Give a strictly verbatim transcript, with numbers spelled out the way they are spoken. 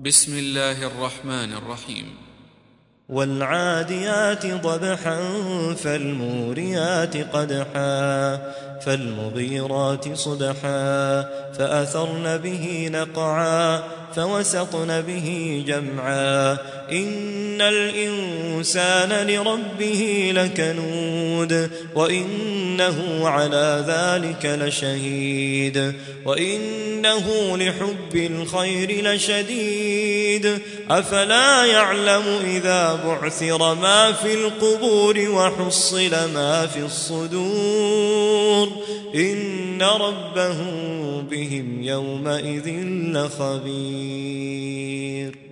بسم الله الرحمن الرحيم. والعاديات ضبحا فالموريات قدحا فالمغيرات صبحا فأثرن به نقعا فوسطن به جمعا إن الإنسان لربه لكنود وإنه على ذلك لشهيد وإنه لحب الخير لشديد أفلا يعلم إذا بعثر ما في القبور وحصل ما في الصدور إن ربهم بهم يومئذ لخبير.